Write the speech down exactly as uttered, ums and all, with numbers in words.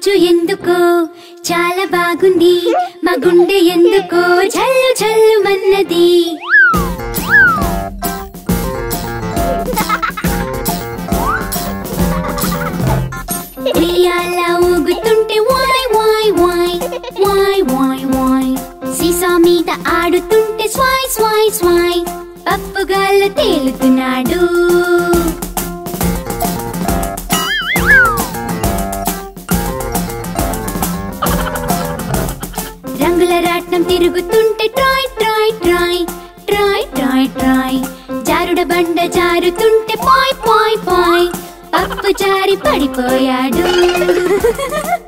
రోజు ఎందుకో చాలా బాగుంది మా గుండె ఎందుకో చల్లు చల్లు మన్నది రియాలా ఊగుతుంటే వాయ్ వాయ్ వాయ్ వాయ్ వాయ్ వాయ్ సీసా మీద ఆడుతుంటే స్వాయ్ స్వాయ్ స్వాయ్ పప్పుగాళ్ళ తేలుతున్నాడు రంగుల రాట్నం తిరుగుతుంటే ట్రాయ్ ట్రాయ్ ట్రాయ్ ట్రాయ్ ట్రాయ్ ట్రాయ్ జారుడ బండ జారుతుంటే పాయ్ పాయ్ పాయ్ పప్పు జారి పడిపోయాడు